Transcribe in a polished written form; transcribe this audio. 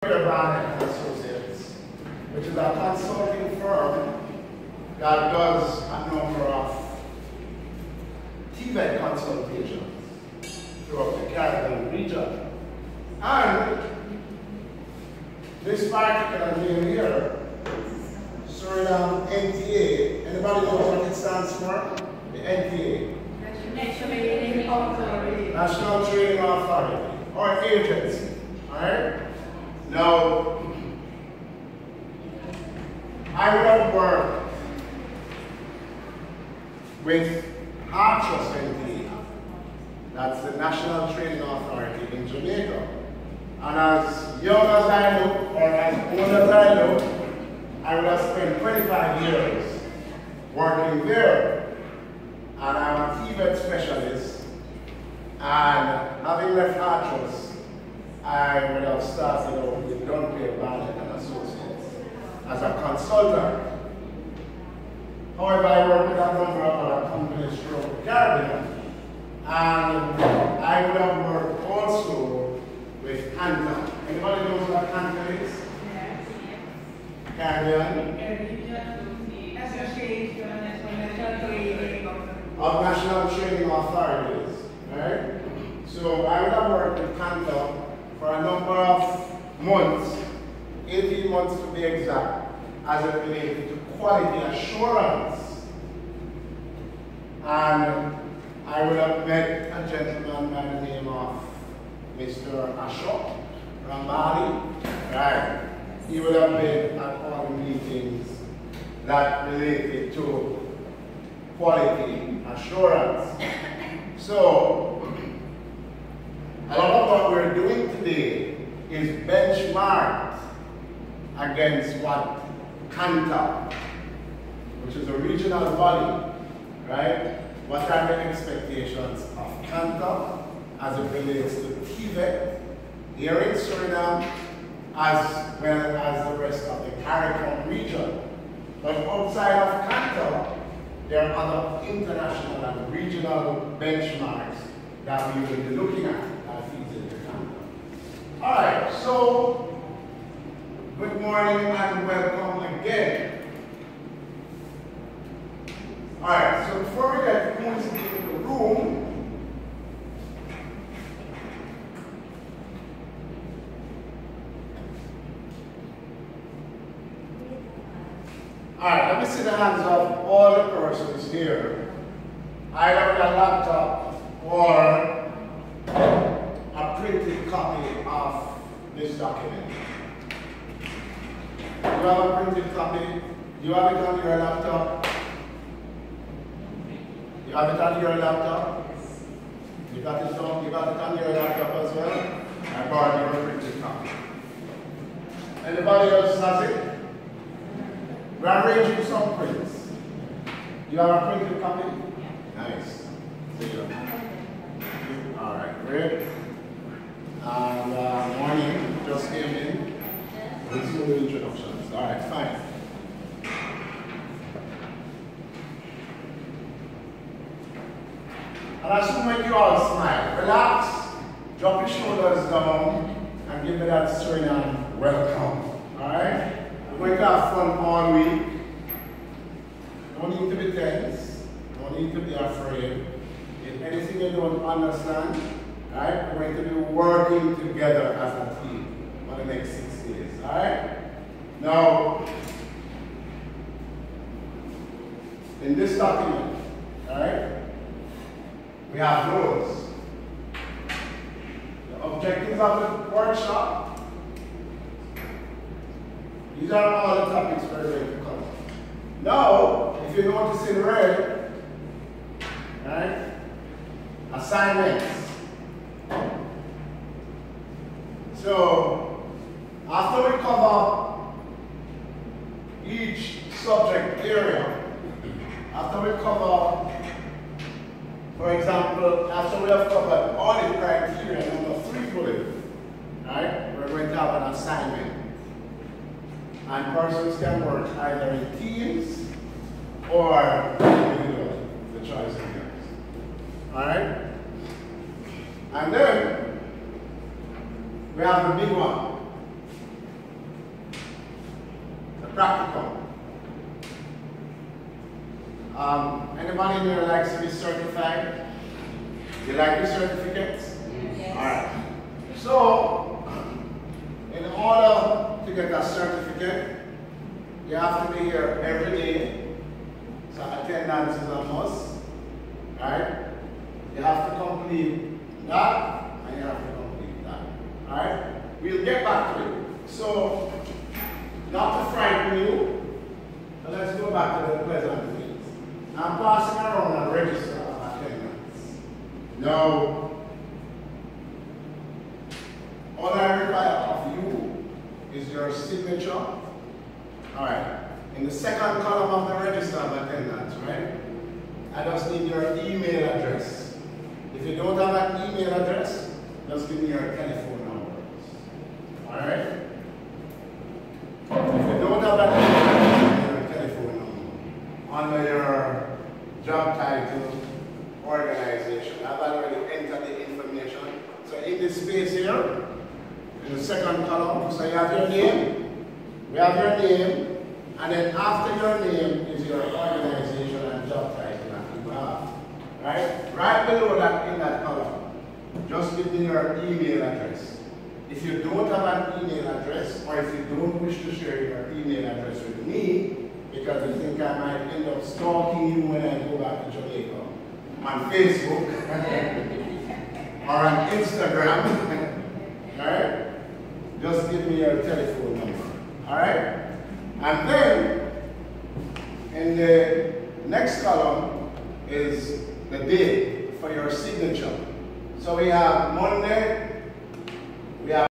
Barnett and Associates, which is a consulting firm that does a number of Tibet consultations throughout the Caribbean region. And this particular name here, Suriname NTA, anybody knows what it stands for? The NTA. National Training Authority, or agency. Alright? Now, I would have worked with Archers NTA, that's the National Training Authority in Jamaica. And as young as I look, or as old as I look, I would have spent 25 years working there. And I'm a Tibet specialist. And having left Archers, I would have started out with Dunn, Pierre, Barnett and Associates as a consultant. However, I work with a number of other companies throughout the Caribbean. And I would have worked also with ANTA. Anybody knows what ANTA is? Yes. Caribbean? Of National Training Authorities. Right? So I would have worked with ANTA for a number of months, 18 months to be exact, as it related to quality assurance. And I would have met a gentleman by the name of Mr. Ashok Rambali. Right. He would have been at all the meetings that related to quality assurance. So, a lot of what we're doing today is benchmarked against what CANTA, which is a regional body, right? What are the expectations of CANTA as it relates to Tibet here in Suriname, as well as the rest of the CARICOM region. But outside of CANTA, there are other international and regional benchmarks that we will be looking at. Alright, so good morning and welcome again. Alright, so before we get going into the room, alright, let me see the hands of all the persons here, either with a laptop or a printed copy of this document. You have a printed copy? You have it on your laptop? You have it on your laptop? You got it on your laptop as well? I borrowed your printed copy. Anybody else has it? We're arranging some prints. You have a printed copy? Nice. See you. Alright, great. And morning, just came in. Let's do the introductions. All right, fine. And I should make you all smile. Relax, drop your shoulders down, and give me that Suriname welcome. All right? We're going to have fun all week. No need to be tense. No need to be afraid. If anything you don't understand, right? We're going to be working together as a team for the next 6 days. Alright? Now, in this document, alright, we have goals. The objectives of the workshop. These are all the topics we're going to cover. Now, if you notice in red, right, assignments. So, after we cover each subject area, after we cover, for example, after we have covered all the criteria, number 3 bullet, right, we're going to have an assignment. And persons can work either in teams or individually, the choice is yours. Alright? And then, we have the big one. practicum. Anybody in here likes to be certified? You like your certificates? Yes. Alright. So, in order to get a certificate, you have to be here every day. So attendance is a must. Right? You have to complete that, and you have to complete that. Alright? We'll get back to it. So, not to frighten you, but let's go back to the pleasant things. I'm passing around a register of attendance. Now, all I require of you is your signature. Alright. In the second column of the register of attendance, right? I just need your email address. If you don't have an email address, just give me your telephone numbers. Alright? If you don't have an email address, give me your telephone number. Under your job title, organization. I've already entered the information. So in this space here, in the second column, so you have your name, we have your name, and then after your name is your organization and job title that you have. Right? Right below that in that column, just give me your email address. If you don't have an email address, or if you don't wish to share your email address with me, because you think I might end up stalking you when I go back to Jamaica, on Facebook, or on Instagram, alright? Just give me your telephone number, alright? And then, in the next column is the date for your signature. So we have Monday,